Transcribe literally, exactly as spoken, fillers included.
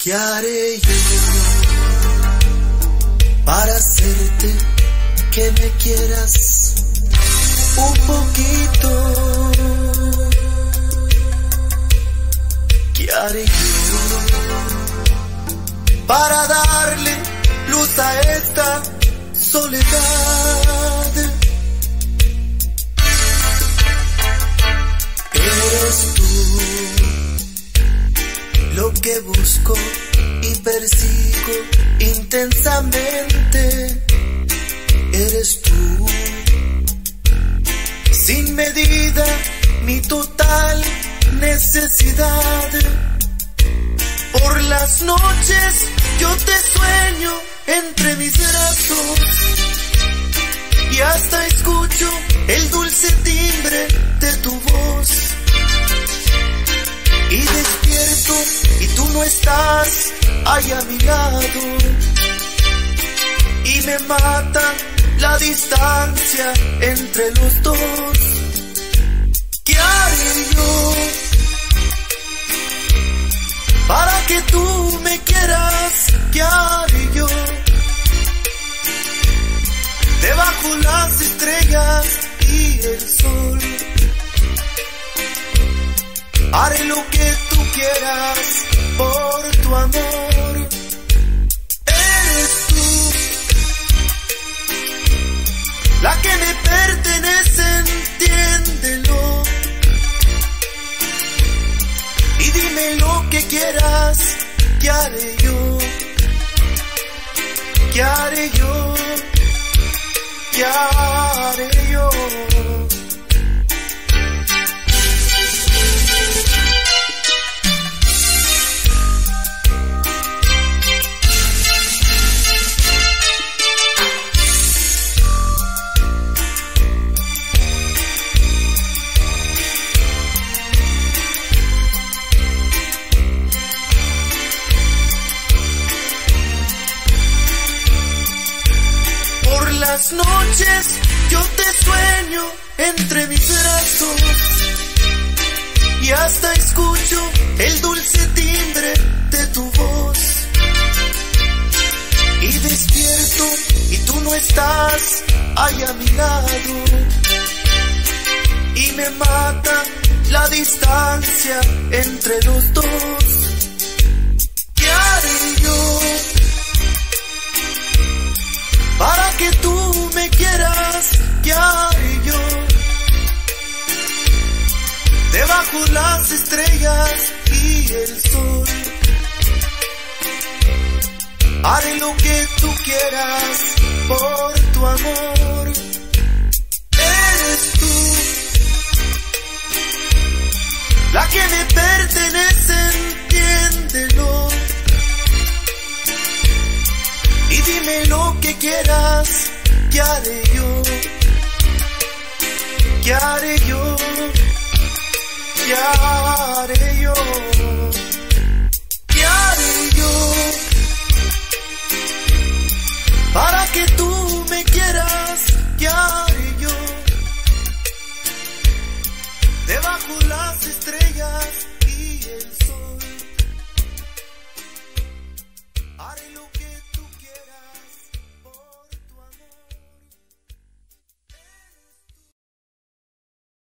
¿Qué haré yo para hacerte que me quieras un poquito? ¿Qué haré yo para darle luz a esta soledad? Eres tú lo que busco y persigo intensamente. Eres tú, sin medida, mi total necesidad. Por las noches yo te sueño entre mis brazos y hasta escucho el dulce timbre de tu voz. Y despierto y tú no estás ahí a mi lado, y me mata la distancia entre los dos. ¿Qué haré yo para que tú me quieras? ¿Qué haré yo debajo las estrellas y el sol? Haré lo que tú quieras por tu amor. Eres tú la que me pertenece, entiéndelo. Y dime lo que quieras. ¿Qué haré yo? ¿Qué haré yo? ¿Qué haré yo? Las noches yo te sueño entre mis brazos y hasta escucho el dulce timbre de tu voz. Y despierto y tú no estás ahí a mi lado, y me mata la distancia entre los dos. ¿Qué haré yo para que tú me quieras? ¿Qué haré yo debajo las estrellas y el sol? Haré lo que tú quieras por tu amor. Eres tú la que me pertenece, entiéndelo. Y dime lo que quieras. ¿Qué haré yo? ¿Qué haré yo? ¿Qué haré yo? ¿Qué haré yo para que tú me quieras? ¿Qué haré yo debajo las estrellas y el sol?